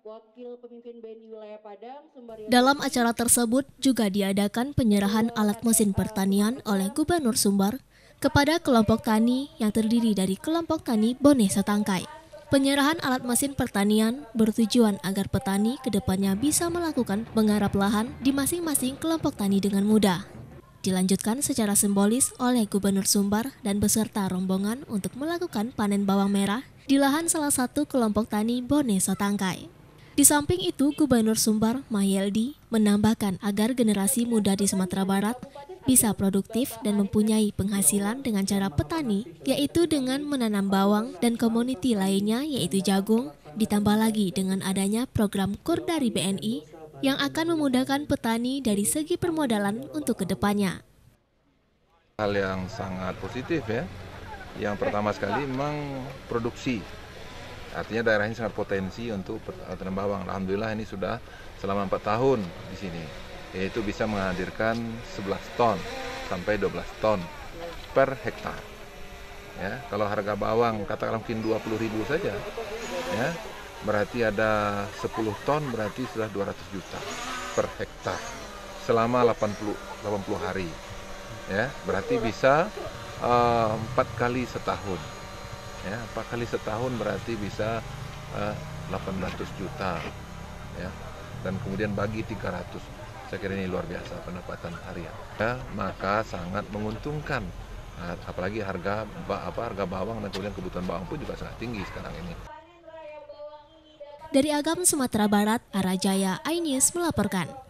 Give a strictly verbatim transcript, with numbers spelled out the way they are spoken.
Wakil Pemimpin B N I Wilayah Padang, Sumbaria. Dalam acara tersebut juga diadakan penyerahan alat mesin pertanian oleh Gubernur Sumbar kepada kelompok tani yang terdiri dari kelompok tani Bone Setangkai. Penyerahan alat mesin pertanian bertujuan agar petani kedepannya bisa melakukan menggarap lahan di masing-masing kelompok tani dengan mudah. Dilanjutkan secara simbolis oleh Gubernur Sumbar dan beserta rombongan untuk melakukan panen bawang merah di lahan salah satu kelompok tani Bone Setangkai. Di samping itu, Gubernur Sumbar, Mahyeldi, menambahkan agar generasi muda di Sumatera Barat bisa produktif dan mempunyai penghasilan dengan cara petani, yaitu dengan menanam bawang dan komoditi lainnya yaitu jagung, ditambah lagi dengan adanya program KUR dari B N I yang akan memudahkan petani dari segi permodalan untuk kedepannya. Hal yang sangat positif ya. Yang pertama sekali memang produksi. Artinya daerah ini sangat potensi untuk tanam bawang. Alhamdulillah ini sudah selama empat tahun di sini. Yaitu bisa menghadirkan sebelas ton sampai dua belas ton per hektar. Ya, kalau harga bawang katakanlah mungkin dua puluh ribu saja. Ya. Berarti ada sepuluh ton, berarti sudah dua ratus juta per hektar selama delapan puluh hari. Ya, berarti bisa uh, empat kali setahun. Ya, empat kali setahun berarti bisa uh, delapan ratus juta. Ya, dan kemudian bagi tiga ratus. Saya kira ini luar biasa pendapatan harian. Ya, maka sangat menguntungkan. Nah, apalagi harga apa harga bawang dan kemudian kebutuhan bawang pun juga sangat tinggi sekarang ini. Dari Agam, Sumatera Barat, Arajaya, iNews melaporkan.